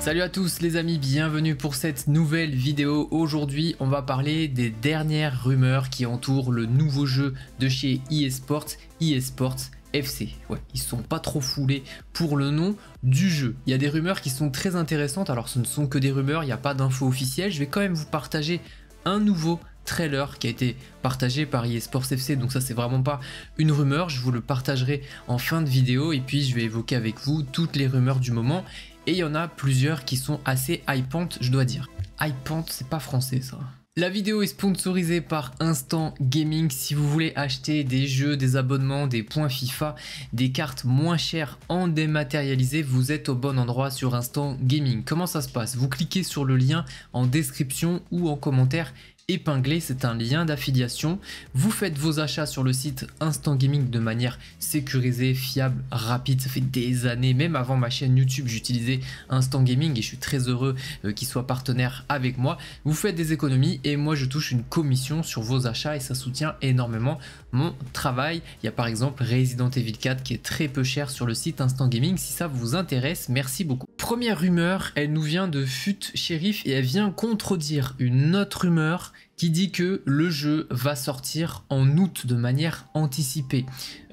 Salut à tous les amis, bienvenue pour cette nouvelle vidéo. Aujourd'hui on va parler des dernières rumeurs qui entourent le nouveau jeu de chez eSports FC. Ouais, ils sont pas trop foulés pour le nom du jeu. Il y a des rumeurs qui sont très intéressantes, alors ce ne sont que des rumeurs, il n'y a pas d'infos officielles. Je vais quand même vous partager un nouveau trailer qui a été partagé par eSports FC, donc ça c'est vraiment pas une rumeur, je vous le partagerai en fin de vidéo et puis je vais évoquer avec vous toutes les rumeurs du moment et il y en a plusieurs qui sont assez hypantes, je dois dire. Hypante, c'est pas français ça. La vidéo est sponsorisée par Instant Gaming. Si vous voulez acheter des jeux, des abonnements, des points FIFA, des cartes moins chères en dématérialisé, vous êtes au bon endroit sur Instant Gaming. Comment ça se passe? Vous cliquez sur le lien en description ou en commentaire épinglé, c'est un lien d'affiliation. Vous faites vos achats sur le site Instant Gaming de manière sécurisée, fiable, rapide. Ça fait des années, même avant ma chaîne YouTube, j'utilisais Instant Gaming et je suis très heureux qu'il soit partenaire avec moi. Vous faites des économies et moi je touche une commission sur vos achats et ça soutient énormément mon travail. Il y a par exemple Resident Evil 4 qui est très peu cher sur le site Instant Gaming. Si ça vous intéresse, merci beaucoup. Première rumeur, elle nous vient de FUT Sheriff et elle vient contredire une autre rumeur qui dit que le jeu va sortir en août de manière anticipée.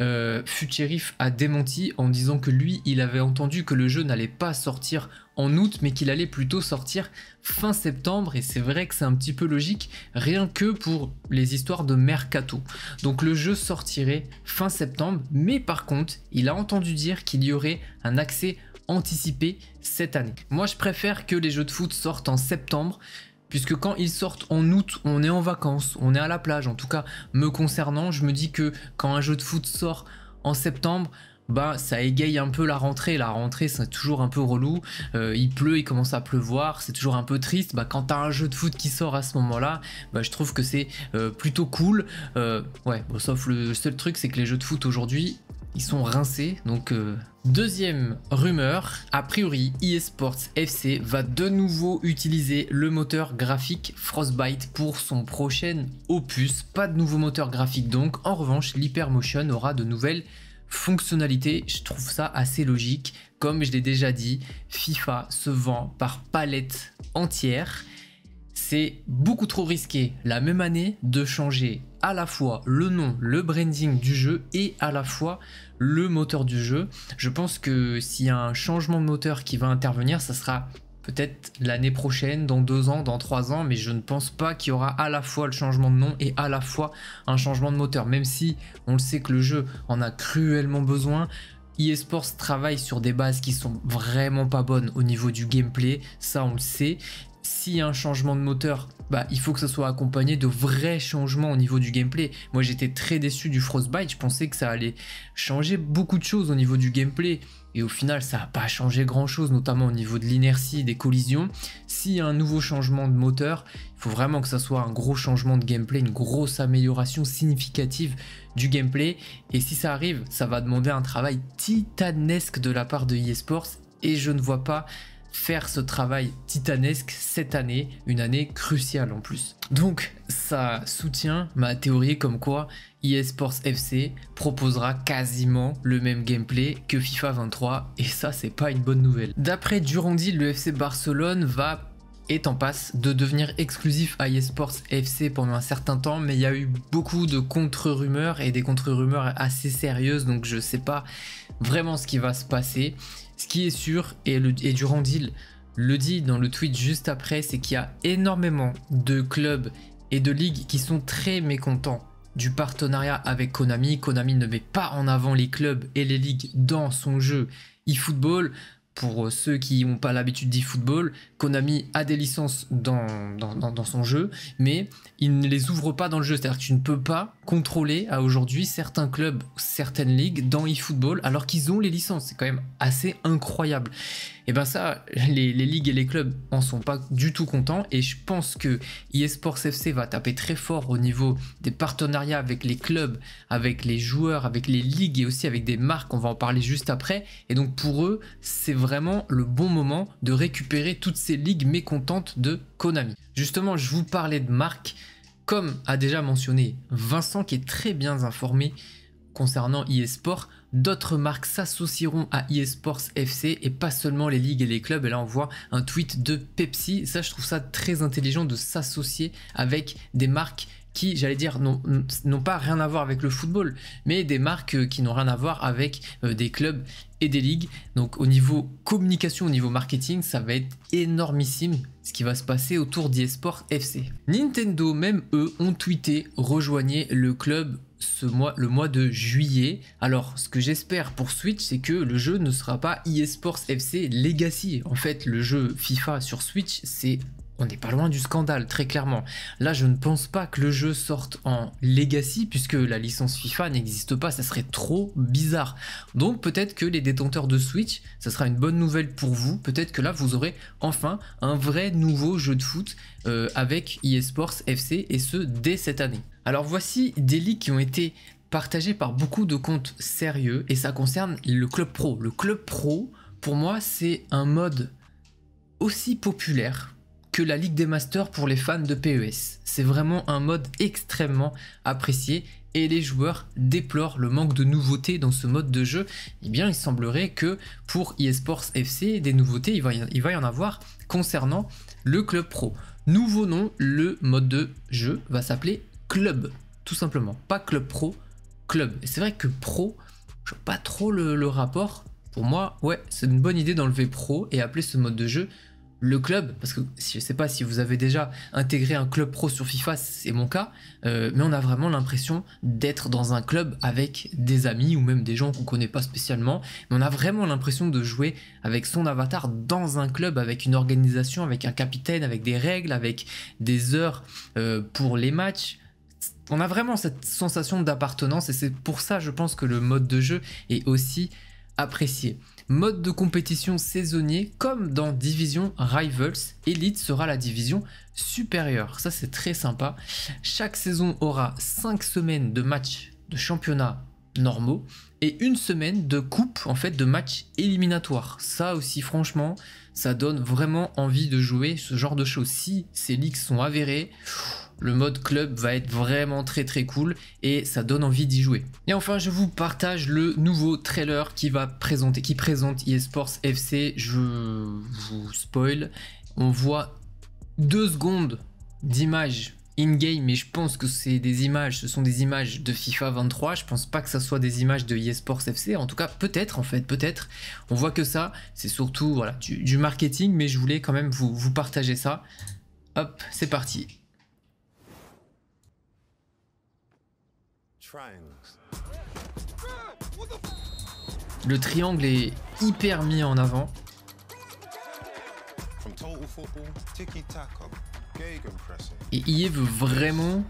FUT Sheriff a démenti en disant que lui, il avait entendu que le jeu n'allait pas sortir en août, mais qu'il allait plutôt sortir fin septembre, et c'est vrai que c'est un petit peu logique, rien que pour les histoires de mercato. Donc le jeu sortirait fin septembre, mais par contre, il a entendu dire qu'il y aurait un accès anticipé cette année. Moi, je préfère que les jeux de foot sortent en septembre, puisque quand ils sortent en août, on est en vacances, on est à la plage. En tout cas, me concernant, je me dis que quand un jeu de foot sort en septembre, bah ça égaye un peu la rentrée. La rentrée, c'est toujours un peu relou. Il pleut, il commence à pleuvoir, c'est toujours un peu triste. Bah, quand tu as un jeu de foot qui sort à ce moment-là, bah, je trouve que c'est plutôt cool. Ouais, bon, sauf le seul truc, c'est que les jeux de foot aujourd'hui, ils sont rincés, donc deuxième rumeur, a priori eSports FC va de nouveau utiliser le moteur graphique Frostbite pour son prochain opus. Pas de nouveau moteur graphique donc, en revanche l'Hypermotion aura de nouvelles fonctionnalités. Je trouve ça assez logique, comme je l'ai déjà dit, FIFA se vend par palette entière. C'est beaucoup trop risqué la même année de changer à la fois le nom, le branding du jeu et à la fois le moteur du jeu. Je pense que s'il y a un changement de moteur qui va intervenir, ça sera peut-être l'année prochaine, dans 2 ans, dans 3 ans, mais je ne pense pas qu'il y aura à la fois le changement de nom et à la fois un changement de moteur, même si on le sait que le jeu en a cruellement besoin. eSports travaille sur des bases qui sont vraiment pas bonnes au niveau du gameplay, ça on le sait. S'il y a un changement de moteur, bah, il faut que ça soit accompagné de vrais changements au niveau du gameplay. Moi j'étais très déçu du Frostbite, je pensais que ça allait changer beaucoup de choses au niveau du gameplay. Et au final ça n'a pas changé grand chose, notamment au niveau de l'inertie, des collisions. S'il y a un nouveau changement de moteur, il faut vraiment que ça soit un gros changement de gameplay, une grosse amélioration significative du gameplay. Et si ça arrive, ça va demander un travail titanesque de la part de eSports. Et je ne vois pas faire ce travail titanesque cette année, une année cruciale en plus. Donc ça soutient ma théorie comme quoi eSports FC proposera quasiment le même gameplay que FIFA 23 et ça c'est pas une bonne nouvelle. D'après Durandil, le FC Barcelone est en passe de devenir exclusif à eSports FC pendant un certain temps, mais il y a eu beaucoup de contre-rumeurs et des contre-rumeurs assez sérieuses, donc je sais pas vraiment ce qui va se passer. Ce qui est sûr, et Durandil le dit dans le tweet juste après, c'est qu'il y a énormément de clubs et de ligues qui sont très mécontents du partenariat avec Konami. Konami ne met pas en avant les clubs et les ligues dans son jeu eFootball. Pour ceux qui n'ont pas l'habitude d'eFootball, Konami a des licences dans son jeu, mais il ne les ouvre pas dans le jeu. C'est-à-dire que tu ne peux pas contrôler à aujourd'hui certains clubs, certaines ligues dans eFootball alors qu'ils ont les licences. C'est quand même assez incroyable. Et ben ça, les ligues et les clubs en sont pas du tout contents et je pense que eSports FC va taper très fort au niveau des partenariats avec les clubs, avec les joueurs, avec les ligues et aussi avec des marques, on va en parler juste après. Et donc pour eux, c'est vraiment le bon moment de récupérer toutes ces ligues mécontentes de Konami. Justement, je vous parlais de marques, comme a déjà mentionné Vincent qui est très bien informé concernant eSport, d'autres marques s'associeront à eSports FC et pas seulement les ligues et les clubs. Et là on voit un tweet de Pepsi. Ça, je trouve ça très intelligent de s'associer avec des marques qui, j'allais dire, n'ont pas rien à voir avec le football, mais des marques qui n'ont rien à voir avec des clubs et des ligues. Donc au niveau communication, au niveau marketing, ça va être énormissime ce qui va se passer autour d'eSports FC. Nintendo, même eux, ont tweeté « Rejoignez le club » le mois de juillet. Alors ce que j'espère pour Switch, c'est que le jeu ne sera pas eSports FC Legacy. En fait, le jeu FIFA sur Switch, on n'est pas loin du scandale, très clairement. Là, je ne pense pas que le jeu sorte en Legacy, puisque la licence FIFA n'existe pas, ça serait trop bizarre. Donc peut-être que les détenteurs de Switch, ça sera une bonne nouvelle pour vous. Peut-être que là, vous aurez enfin un vrai nouveau jeu de foot avec eSports FC, et ce, dès cette année. Alors voici des leaks qui ont été partagés par beaucoup de comptes sérieux, et ça concerne le Club Pro. Le Club Pro, pour moi, c'est un mode aussi populaire que la Ligue des Masters pour les fans de PES. C'est vraiment un mode extrêmement apprécié et les joueurs déplorent le manque de nouveautés dans ce mode de jeu. Eh bien, il semblerait que pour eSports FC, des nouveautés, il va y en avoir concernant le Club Pro. Nouveau nom, le mode de jeu va s'appeler Club, tout simplement. Pas Club Pro, Club. Et c'est vrai que Pro, je vois pas trop le rapport. Pour moi, ouais, c'est une bonne idée d'enlever Pro et appeler ce mode de jeu le club, parce que je sais pas si vous avez déjà intégré un club pro sur FIFA, c'est mon cas, mais on a vraiment l'impression d'être dans un club avec des amis ou même des gens qu'on connaît pas spécialement, mais on a vraiment l'impression de jouer avec son avatar dans un club, avec une organisation, avec un capitaine, avec des règles, avec des heures pour les matchs. On a vraiment cette sensation d'appartenance et c'est pour ça, je pense, que le mode de jeu est aussi apprécié. Mode de compétition saisonnier, comme dans Division Rivals, Elite sera la division supérieure. Ça, c'est très sympa. Chaque saison aura 5 semaines de matchs de championnat normaux et une semaine de coupe, en fait, de matchs éliminatoires. Ça aussi, franchement, ça donne vraiment envie de jouer ce genre de choses. Si ces leaks sont avérés, le mode club va être vraiment très cool et ça donne envie d'y jouer. Et enfin, je vous partage le nouveau trailer qui présente eSports FC. Je vous spoil. On voit 2 secondes d'image in-game, mais je pense que ce sont des images de FIFA 23. Je pense pas que ça soit des images de eSports FC. En tout cas, peut-être, en fait, peut-être. On voit que ça, c'est surtout voilà, du marketing, mais je voulais quand même vous partager ça. Hop, c'est parti. Le triangle est hyper mis en avant. Et EA veut vraiment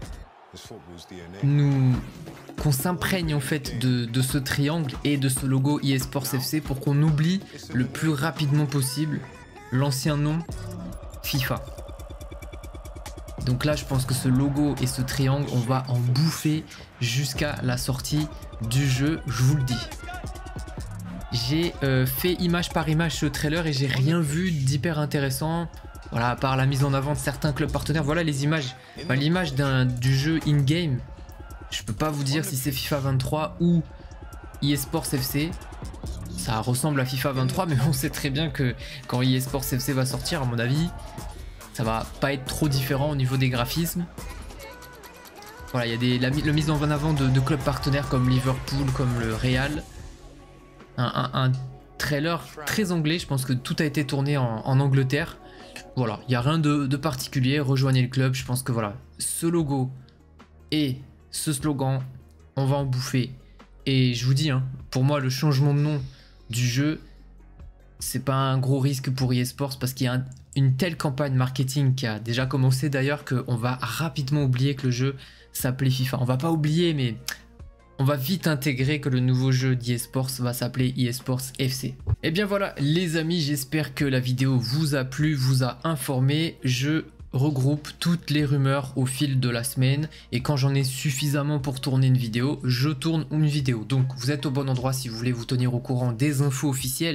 qu'on s'imprègne en fait de ce triangle et de ce logo eSports FC pour qu'on oublie le plus rapidement possible l'ancien nom FIFA. Donc là, je pense que ce logo et ce triangle, on va en bouffer jusqu'à la sortie du jeu, je vous le dis. J'ai fait image par image ce trailer et j'ai rien vu d'hyper intéressant. Voilà, à part la mise en avant de certains clubs partenaires. Voilà les images. Enfin, l'image du jeu in-game. Je peux pas vous dire si c'est FIFA 23 ou eSports FC. Ça ressemble à FIFA 23, mais on sait très bien que quand eSports FC va sortir, à mon avis, ça va pas être trop différent au niveau des graphismes. Voilà, il y a la mise en avant de clubs partenaires comme Liverpool, comme le Real. Un trailer très anglais, je pense que tout a été tourné en Angleterre. Voilà, il n'y a rien de particulier, rejoignez le club. Je pense que voilà, ce logo et ce slogan, on va en bouffer. Et je vous dis, hein, pour moi, le changement de nom du jeu, c'est pas un gros risque pour eSports parce qu'il y a une telle campagne marketing qui a déjà commencé d'ailleurs qu'on va rapidement oublier que le jeu s'appelait FIFA. On va pas oublier, mais on va vite intégrer que le nouveau jeu d'eSports va s'appeler eSports FC. Et bien voilà les amis, j'espère que la vidéo vous a plu, vous a informé. Je regroupe toutes les rumeurs au fil de la semaine et quand j'en ai suffisamment pour tourner une vidéo, je tourne une vidéo. Donc vous êtes au bon endroit si vous voulez vous tenir au courant des infos officielles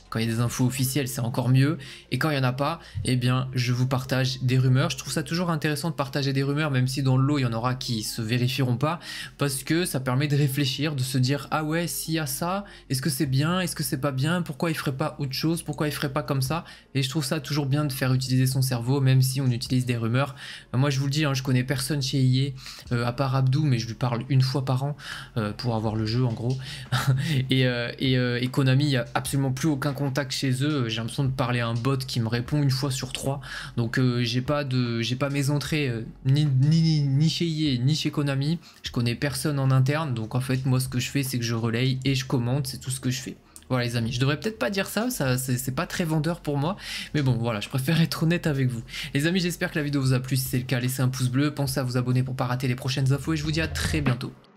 Quand il y a des infos officielles, c'est encore mieux. Et quand il n'y en a pas, eh bien, je vous partage des rumeurs. Je trouve ça toujours intéressant de partager des rumeurs, même si dans le lot, il y en aura qui se vérifieront pas, parce que ça permet de réfléchir, de se dire, ah ouais, s'il y a ça, est-ce que c'est bien, est-ce que c'est pas bien, pourquoi il ferait pas autre chose, pourquoi il ferait pas comme ça. Et je trouve ça toujours bien de faire utiliser son cerveau, même si on utilise des rumeurs. Moi, je vous le dis, hein, je connais personne chez EA, à part Abdou, mais je lui parle une fois par an pour avoir le jeu, en gros. et Konami, il n'y a absolument plus aucun contact chez eux. J'ai l'impression de parler à un bot qui me répond une fois sur 3. Donc j'ai pas mes entrées ni chez EA ni chez Konami. Je connais personne en interne. Donc en fait moi ce que je fais c'est que je relaye et je commente. C'est tout ce que je fais. Voilà les amis, je devrais peut-être pas dire ça c'est pas très vendeur pour moi, mais bon voilà, je préfère être honnête avec vous. Les amis, j'espère que la vidéo vous a plu, si c'est le cas laissez un pouce bleu, pensez à vous abonner pour pas rater les prochaines infos et je vous dis à très bientôt.